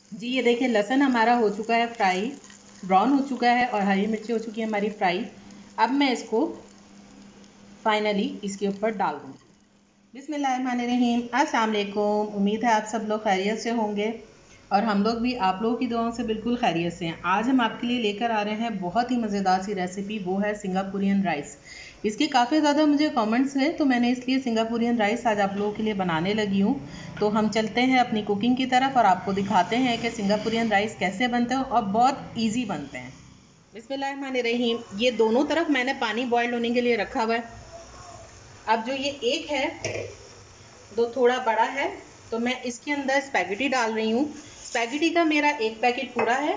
जी ये देखिए लहसुन हमारा हो चुका है फ्राई, ब्राउन हो चुका है और हरी मिर्ची हो चुकी है हमारी फ्राई। अब मैं इसको फाइनली इसके ऊपर डाल दूँगी। बिस्मिल्लाहिर्रहमानिर्रहीम, अस्सलाम वालेकुम। उम्मीद है आप सब लोग खैरियत से होंगे और हम लोग भी आप लोगों की दुआओं से बिल्कुल खैरियत से हैं। आज हम आपके लिए लेकर आ रहे हैं बहुत ही मज़ेदार सी रेसिपी, वो है सिंगापुरियन राइस। इसके काफ़ी ज़्यादा मुझे कमेंट्स हैं तो मैंने इसलिए सिंगापुरियन राइस आज आप लोगों के लिए बनाने लगी हूँ। तो हम चलते हैं अपनी कुकिंग की तरफ और आपको दिखाते हैं कि सिंगापुरियन राइस कैसे बनते हैं और बहुत ईजी बनते हैं। बिस्मिल्लाहिर्रहमानिर्रहीम, ये दोनों तरफ मैंने पानी बॉयल होने के लिए रखा हुआ है। अब जो ये एक है दो थोड़ा बड़ा है तो मैं इसके अंदर स्पैगेटी डाल रही हूँ। स्पैगेटी का मेरा एक पैकेट पूरा है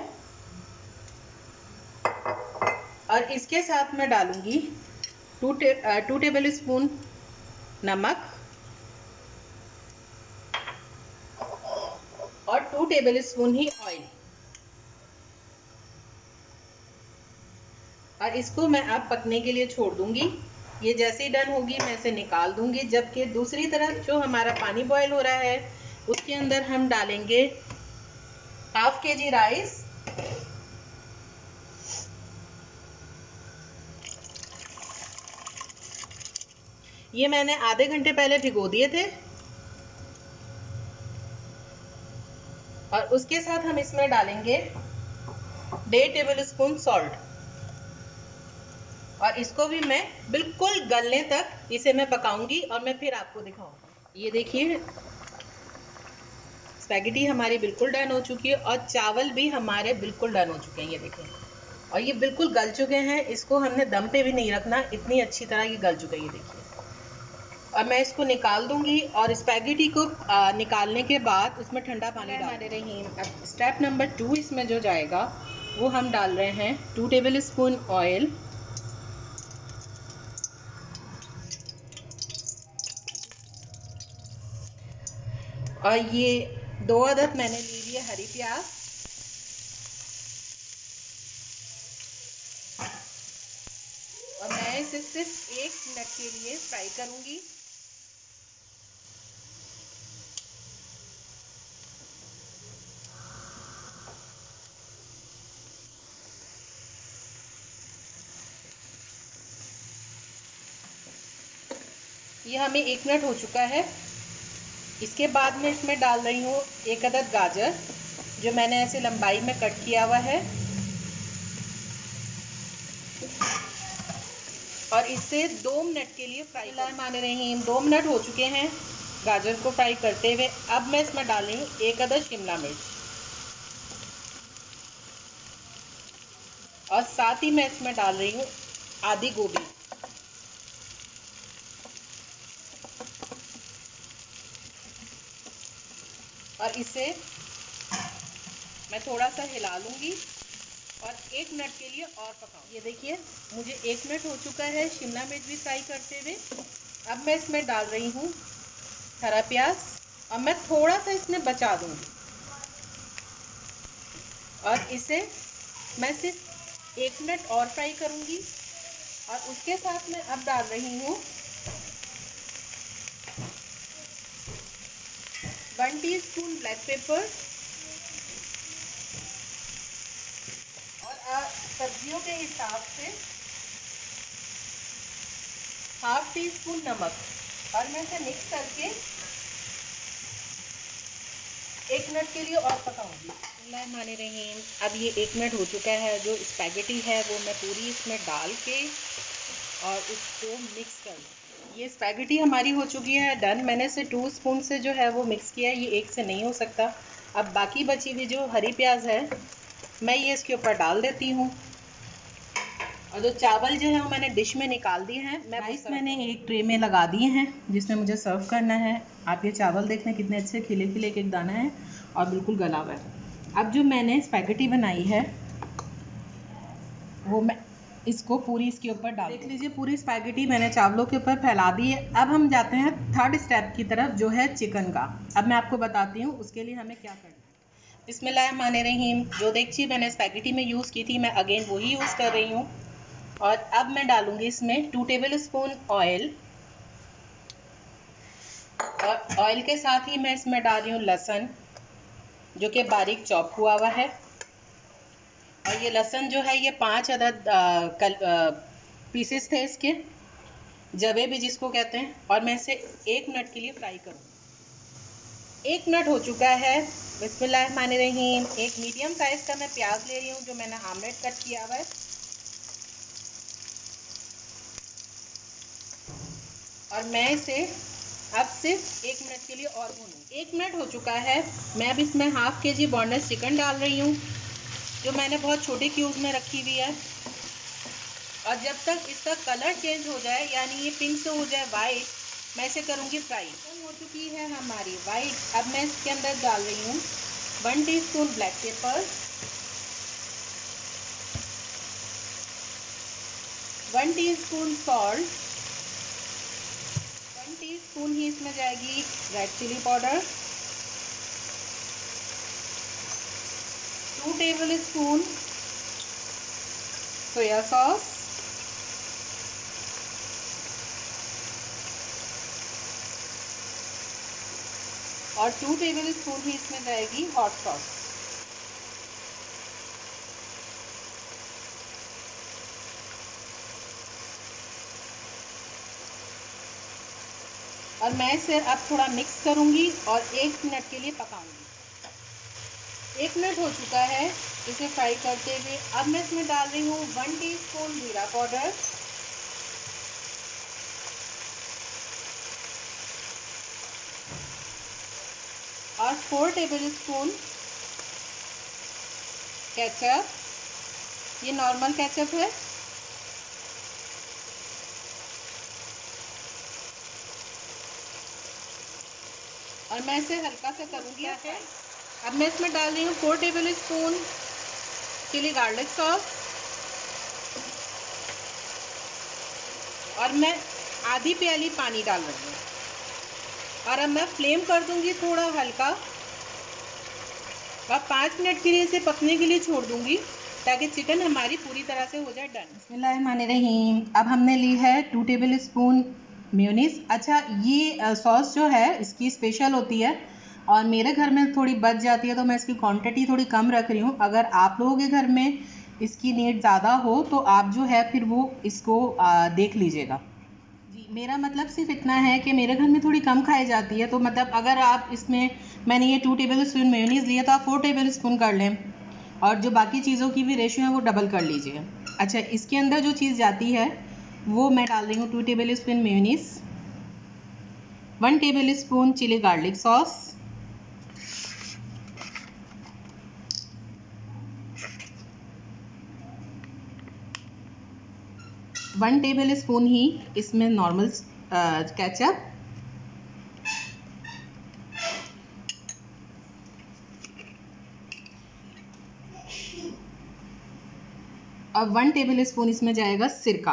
और इसके साथ मैं डालूंगी 2 टेबल स्पून नमक और 2 टेबल स्पून ही ऑयल और इसको मैं अब पकने के लिए छोड़ दूंगी। ये जैसे ही डन होगी मैं इसे निकाल दूंगी। जबकि दूसरी तरफ जो हमारा पानी बॉयल हो रहा है उसके अंदर हम डालेंगे हाफ केजी राइस। ये मैंने आधे घंटे पहले भिगो दिए थे और उसके साथ हम इसमें डालेंगे 1.5 टेबल स्पून सॉल्ट और इसको भी मैं बिल्कुल गलने तक इसे मैं पकाऊंगी और मैं फिर आपको दिखाऊंगी। ये देखिए स्पैगेटी हमारी बिल्कुल डन हो चुकी है और चावल भी हमारे बिल्कुल डन हो चुके हैं। ये देखिए और ये बिल्कुल गल चुके हैं। इसको हमने दम पे भी नहीं रखना, इतनी अच्छी तरह ये गल चुके हैं। ये देखिए और मैं इसको निकाल दूंगी और स्पैगेटी को निकालने के बाद उसमें ठंडा पानी डाल रही। अब स्टेप नंबर 2 इसमें जो जाएगा वो हम डाल रहे हैं 2 टेबल स्पून ऑयल और ये 2 अदद मैंने ली लिए हरी प्याज और मैं इसे सिर्फ 1 मिनट के लिए फ्राई करूंगी। ये हमें 1 मिनट हो चुका है। इसके बाद मैं इसमें डाल रही हूँ 1 अदद गाजर जो मैंने ऐसे लंबाई में कट किया हुआ है और इसे 2 मिनट के लिए फ्राई माने रही। 2 मिनट हो चुके हैं गाजर को फ्राई करते हुए। अब मैं इसमें डाल रही हूँ 1 अदद शिमला मिर्च और साथ ही मैं इसमें डाल रही हूँ आधी गोभी और इसे मैं थोड़ा सा हिला लूँगी और 1 मिनट के लिए और पकाऊँ। ये देखिए मुझे 1 मिनट हो चुका है शिमला मिर्च भी फ्राई करते हुए। अब मैं इसमें डाल रही हूँ हरा प्याज और मैं थोड़ा सा इसमें बचा दूँगी और इसे मैं सिर्फ 1 मिनट और फ्राई करूँगी और उसके साथ मैं अब डाल रही हूँ 1 टीस्पून ब्लैक पेपर और सब्जियों के हिसाब से हाफ टी स्पून नमक और मैं इसे मिक्स करके 1 मिनट के लिए और पकाऊंगी। माने रही। अब ये 1 मिनट हो चुका है। जो स्पैगेटी है वो मैं पूरी इसमें डाल के और उसको मिक्स कर लूँ। ये स्पैगेटी हमारी हो चुकी है डन। मैंने इसे 2 स्पून से जो है वो मिक्स किया है, ये एक से नहीं हो सकता। अब बाकी बची हुई जो हरी प्याज है मैं ये इसके ऊपर डाल देती हूँ और जो चावल जो है वो मैंने डिश में निकाल दिए हैं। मैं राइस मैंने एक ट्रे में लगा दिए हैं जिसमें मुझे सर्व करना है। आप ये चावल देख लें कितने अच्छे खिले खिले एक एक दाना है और बिल्कुल गला हुआ है। अब जो मैंने स्पैगेटी बनाई है वो मैं इसको पूरी इसके ऊपर डाल देख लीजिए। पूरी स्पैगेटी मैंने चावलों के ऊपर फैला दी है। अब हम जाते हैं थर्ड स्टेप की तरफ जो है चिकन का। अब मैं आपको बताती हूँ उसके लिए हमें क्या करना है। बिस्मिल्लाहिर्रहमानिर्रहीम, जो देगची मैंने स्पैगेटी में यूज़ की थी मैं अगेन वही यूज़ कर रही हूँ और अब मैं डालूंगी इसमें 2 टेबल स्पून ऑयल और ऑयल के साथ ही मैं इसमें डाल रही हूँ लहसुन जो कि बारीक चॉप हुआ हुआ है। और ये लहसुन जो है ये 5 अदद पीसेस थे इसके, जवे भी जिसको कहते हैं। और मैं इसे 1 मिनट के लिए फ्राई करूँ। 1 मिनट हो चुका है। बिस्मिल्लाहिर्रहमानिर्रहीम। एक मीडियम साइज़ का मैं प्याज ले रही हूँ जो मैंने आमलेट कट किया हुआ है। और मैं इसे अब सिर्फ 1 मिनट के लिए और भूनूंगी। 1 मिनट हो चुका है। मैं अब इसमें हाफ केजी बोनलेस चिकन डाल रही हूँ जो मैंने बहुत छोटे क्यूब में रखी हुई है। और जब तक इसका कलर चेंज हो जाए, यानी ये पिंक से हो जाए वाइट, मैं इसे करूँगी फ्राई। हो चुकी है हमारी वाइट। अब मैं इसके अंदर डाल रही हूँ 1 teaspoon black pepper, 1 teaspoon salt, 1 teaspoon ही इसमें जाएगी red chilli powder, 2 tablespoon soya sauce, और 2 टेबल स्पून ही इसमें जाएगी हॉट सॉस। और मैं इसे अब थोड़ा मिक्स करूंगी और 1 मिनट के लिए पकाऊंगी। 1 मिनट हो चुका है इसे फ्राई करते हुए। अब मैं इसमें डाल रही हूँ 1 टीस्पून जीरा पाउडर, और 4 टेबल स्पून केचप। ये नॉर्मल केचप है। और मैं इसे हल्का सा करूँगी फ्राई। अब मैं इसमें डाल रही हूँ 4 tablespoon chilli garlic sauce, और मैं आधी प्याली पानी डाल रही हूँ। और अब मैं फ्लेम कर दूंगी थोड़ा हल्का। अब 5 मिनट के लिए इसे पकने के लिए छोड़ दूंगी ताकि चिकन हमारी पूरी तरह से हो जाए डन। बिस्मिल्लाहिर्रहमानिर्रहीम। अब हमने ली है 2 टेबल स्पून मेयोनीज। अच्छा, ये सॉस जो है इसकी स्पेशल होती है और मेरे घर में थोड़ी बच जाती है, तो मैं इसकी क्वांटिटी थोड़ी कम रख रही हूँ। अगर आप लोगों के घर में इसकी नीड ज़्यादा हो तो आप जो है फिर वो इसको देख लीजिएगा। जी, मेरा मतलब सिर्फ इतना है कि मेरे घर में थोड़ी कम खाई जाती है, तो मतलब अगर आप इसमें, मैंने ये 2 टेबल स्पून मेयोनीज़ लिया तो आप 4 टेबल स्पून कर लें, और जो बाकी चीज़ों की भी रेशियो है वो डबल कर लीजिए। अच्छा, इसके अंदर जो चीज़ जाती है वो मैं डाल रही हूँ 2 tablespoon mayonnaise, 1 tablespoon chilli garlic sauce, 1 tablespoon ही इसमें नॉर्मल केचप, और 1 टेबल स्पून इसमें जाएगा सिरका।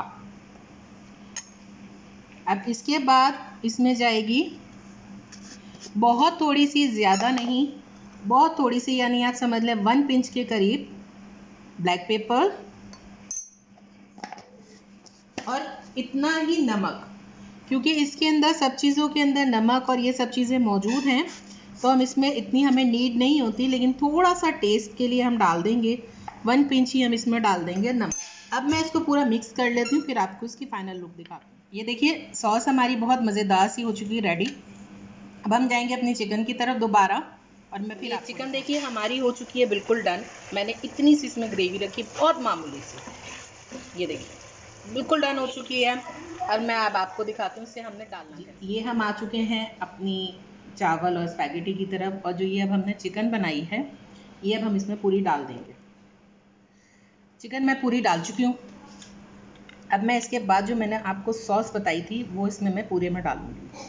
अब इसके बाद इसमें जाएगी बहुत थोड़ी सी, ज़्यादा नहीं, बहुत थोड़ी सी, यानी आप समझ लें 1 पिंच के करीब ब्लैक पेपर, और इतना ही नमक। क्योंकि इसके अंदर सब चीज़ों के अंदर नमक और ये सब चीज़ें मौजूद हैं, तो हम इसमें इतनी हमें नीड नहीं होती, लेकिन थोड़ा सा टेस्ट के लिए हम डाल देंगे। 1 पिंच ही हम इसमें डाल देंगे नमक। अब मैं इसको पूरा मिक्स कर लेती हूँ, फिर आपको इसकी फाइनल लुक दिखाती हूँ। ये देखिए सॉस हमारी बहुत मज़ेदार सी हो चुकी है रेडी। अब हम जाएंगे अपनी चिकन की तरफ दोबारा, और मैं फिर चिकन देखिए हमारी हो चुकी है बिल्कुल डन। मैंने इतनी सी इसमें ग्रेवी रखी, बहुत मामूली सी। ये देखिए बिल्कुल डन हो चुकी है। और मैं अब आपको दिखाती हूँ इसे हमने डालना है। ये हम आ चुके हैं अपनी चावल और स्पैगेटी की तरफ, और जो ये अब हमने चिकन बनाई है ये अब हम इसमें पूरी डाल देंगे। चिकन मैं पूरी डाल चुकी हूँ। अब मैं इसके बाद जो मैंने आपको सॉस बताई थी वो इसमें मैं पूरे में डालूंगी।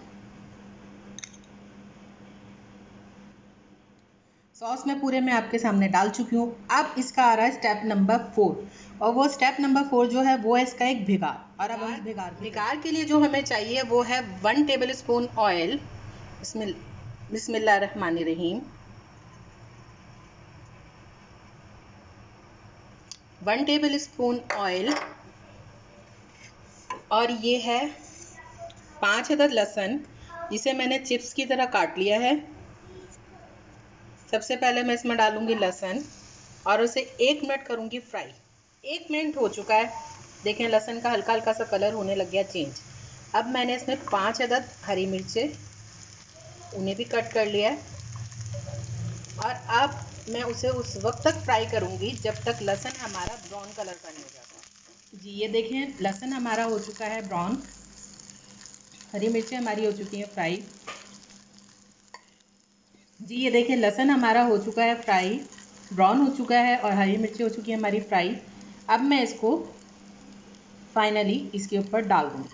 सॉस मैं पूरे में आपके सामने डाल चुकी हूँ। अब इसका आ रहा है स्टेप नंबर 4, और वो स्टेप नंबर 4 जो है वो है इसका एक भिगार। और अब हम भिगार के लिए जो हमें चाहिए वो है 1 टेबल स्पून ऑयल। बिस्मिल्लाहिर्रहमानिर्रहीम। 1 टेबल स्पून ऑयल, और ये है 5 अदद लहसुन जिसे मैंने चिप्स की तरह काट लिया है, सबसे पहले मैं इसमें डालूंगी लहसुन और उसे 1 मिनट करूंगी फ्राई। 1 मिनट हो चुका है, देखें लहसुन का हल्का हल्का सा कलर होने लग गया चेंज। अब मैंने इसमें 5 अदद हरी मिर्चें, उन्हें भी कट कर लिया है और अब मैं उसे उस वक्त तक फ्राई करूंगी जब तक लहसुन हमारा ब्राउन कलर का नहीं हो जाता। जी ये देखें लहसुन हमारा हो चुका है ब्राउन, हरी मिर्चें हमारी हो चुकी हैं फ्राई। जी ये देखिए लहसुन हमारा हो चुका है फ्राई, ब्राउन हो चुका है और हरी मिर्ची हो चुकी है हमारी फ्राई। अब मैं इसको फाइनली इसके ऊपर डाल दूंगी।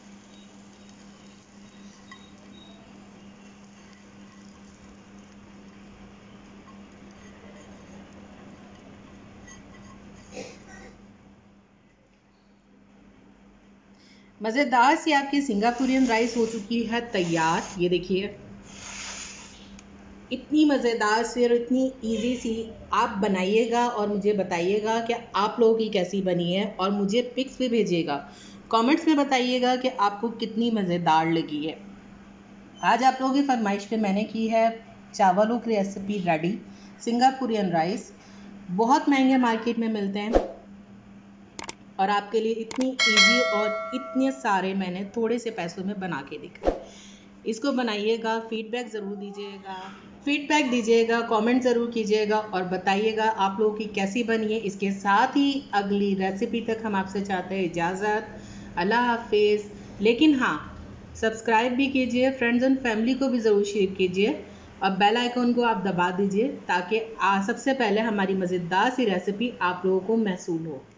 मज़ेदार सी आपकी सिंगापुरियन राइस हो चुकी है तैयार। ये देखिए इतनी मज़ेदार सी और इतनी इजी सी आप बनाइएगा और मुझे बताइएगा कि आप लोगों की कैसी बनी है और मुझे पिक्स भी भेजिएगा। कमेंट्स में बताइएगा कि आपको कितनी मज़ेदार लगी है। आज आप लोगों की फरमाइश पे मैंने की है चावलों की रेसिपी रेडी, सिंगापुरियन राइस। बहुत महंगे मार्केट में मिलते हैं और आपके लिए इतनी इजी और इतने सारे मैंने थोड़े से पैसों में बना के दिखाए। इसको बनाइएगा, फीडबैक ज़रूर दीजिएगा, कमेंट ज़रूर कीजिएगा और बताइएगा आप लोगों की कैसी बनी है। इसके साथ ही अगली रेसिपी तक हम आपसे चाहते हैं इजाज़त। अल्लाह हाफिज़। लेकिन हाँ, सब्सक्राइब भी कीजिए, फ्रेंड्स एंड फैमिली को भी ज़रूर शेयर कीजिए और बेल आइकॉन को आप दबा दीजिए ताकि सबसे पहले हमारी मज़ेदार सी रेसिपी आप लोगों को महसूल हो।